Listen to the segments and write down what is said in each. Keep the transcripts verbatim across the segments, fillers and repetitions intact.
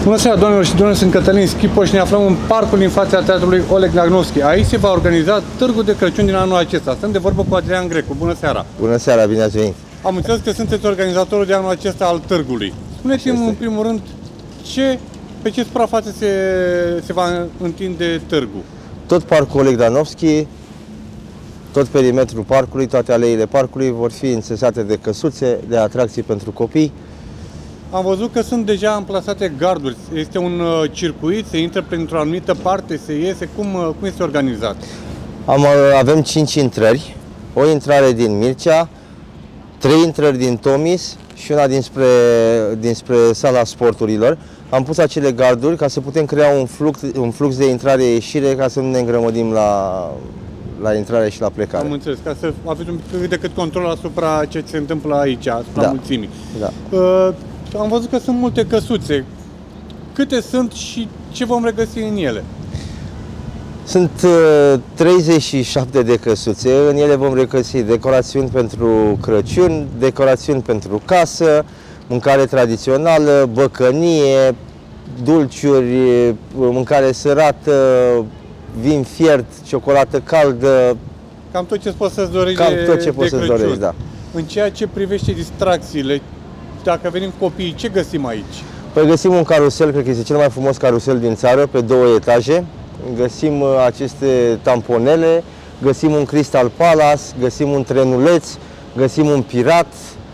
Bună seara, doamnelor și domnilor, sunt Cătălin Schipo și ne aflăm în parcul din fața teatrului Oleg Lagnovski. Aici se va organiza Târgul de Crăciun din anul acesta. Sunt de vorbă cu Adrian Grecu. Bună seara! Bună seara, bine ați venit! Am înțeles că sunteți organizatorul de anul acesta al Târgului. Spuneți-mi în primul rând ce, pe ce suprafață se, se va întinde Târgul? Tot parcul Oleg Lagnovski, tot perimetrul parcului, toate aleile parcului vor fi înțesate de căsuțe, de atracții pentru copii. Am văzut că sunt deja amplasate garduri. Este un uh, circuit, se intră printr-o anumită parte, se iese. Cum, uh, cum este organizat? Am, avem cinci intrări, o intrare din Mircea, trei intrări din Tomis și una dinspre, dinspre sala sporturilor. Am pus acele garduri ca să putem crea un flux, un flux de intrare-ieșire ca să nu ne îngrămădim la, la intrare și la plecare. Am înțeles, ca să aveți un pic de cât control asupra ce se întâmplă aici, asupra da. mulțimii. Da. Uh, am văzut că sunt multe căsuțe. Câte sunt și ce vom regăsi în ele? Sunt uh, treizeci și șapte de căsuțe, în ele vom regăsi decorațiuni pentru Crăciun, decorațiuni pentru casă, mâncare tradițională, băcănie, dulciuri, mâncare sărată, vin fiert, ciocolată caldă. Cam tot ce poți să-ți dorești Cam de, tot ce poți să-ți dorești, da. În ceea ce privește distracțiile, dacă venim copiii, ce găsim aici? Păi găsim un carusel, cred că este cel mai frumos carusel din țară, pe două etaje. Găsim aceste tamponele, găsim un Crystal Palace, găsim un trenuleț, găsim un pirat.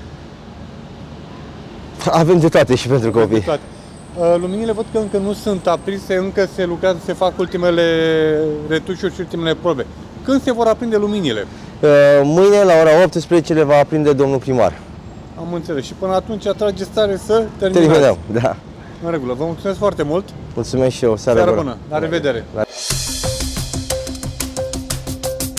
Avem de toate și pentru copii. Luminile văd că încă nu sunt aprinse, încă se lucrează, se fac ultimele retușuri și ultimele probe. Când se vor aprinde luminile? Mâine, la ora optsprezece, le va aprinde domnul primar. Am înțeles. Și până atunci atrage stare să terminați. Terminăm, da. În regulă. Vă mulțumesc foarte mult. Mulțumesc și eu. Seară, Seară bună. bună. La revedere. La